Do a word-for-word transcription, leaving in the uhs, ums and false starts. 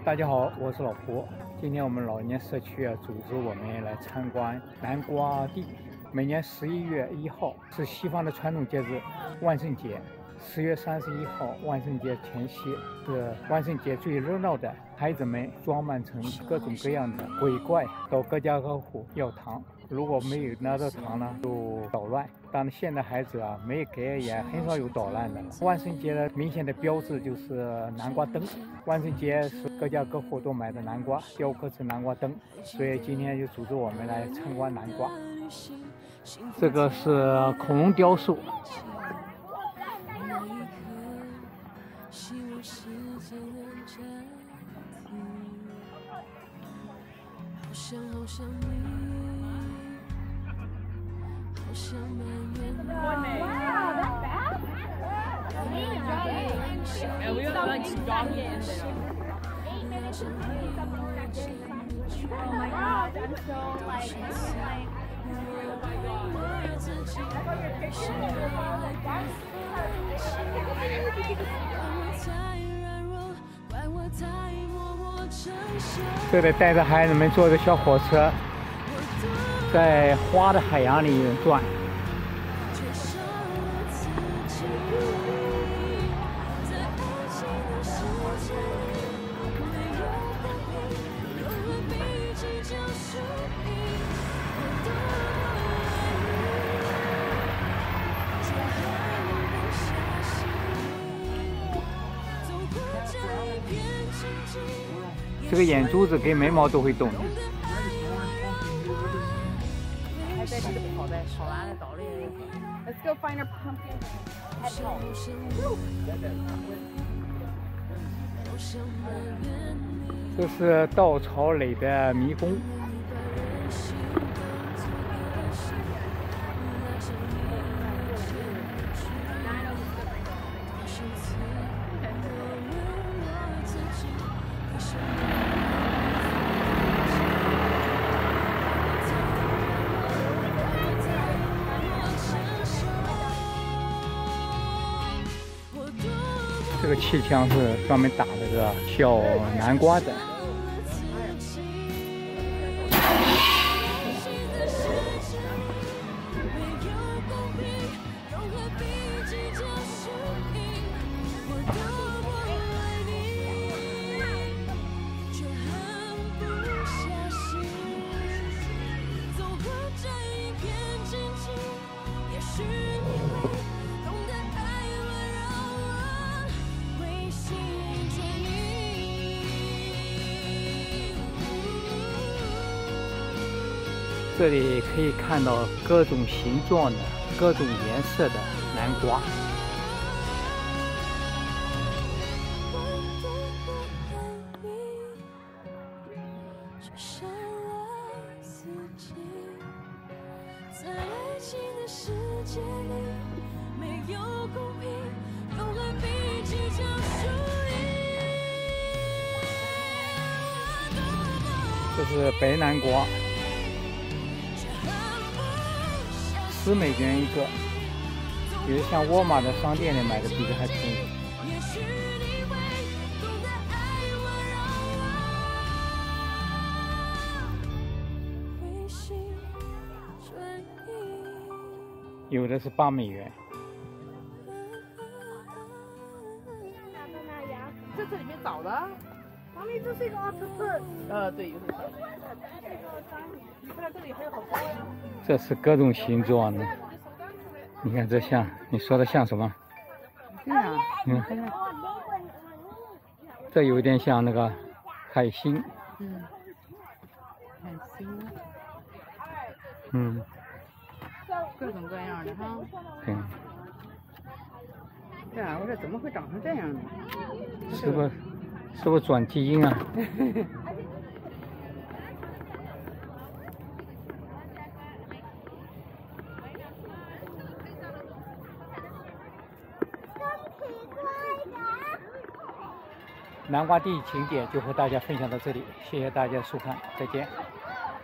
大家好，我是老胡。今天我们老年社区啊，组织我们来参观南瓜地。每年十一月一号是西方的传统节日万圣节，十月三十一号万圣节前夕是万圣节最热闹的，孩子们装扮成各种各样的鬼怪，到各家各户要糖。如果没有拿到糖呢，就捣乱。当然，现在孩子啊，没有给也很少有捣乱的了。万圣节的明显的标志就是南瓜灯。万圣节是各家各户都买的南瓜，雕刻成南瓜灯，所以今天就组织我们来参观南瓜。这个是恐龙雕塑。 Yeah, we have like donkey in there. Oh my god, I'm so like, like, Oh my god. oh 这里带着孩子们坐着小火车，在花的海洋里转。这个眼珠子跟眉毛都会动。 还在这里跑呗，跑完了倒了。Let's go find our pumpkin. Head home. 这是稻草垒的迷宫。这个气枪是专门打这个小南瓜的。这里可以看到各种形状的、各种颜色的南瓜。这是白南瓜。十美元一个，有的像沃尔玛的商店里买的比这还便宜。有的是八美元。 这是里面找的。妈咪，这是一个奥特特。呃，对，有点。你看这里还有好多呀。 这是各种形状的，你看这像，你说的像什么？ 对呀， 嗯，这有点像那个海星。 嗯，海星。 嗯。 各种各样的哈。 对。 对啊，我说怎么会长成这样呢？ 是不是？是不是转基因啊？南瓜地景点就和大家分享到这里，谢谢大家收看，再见。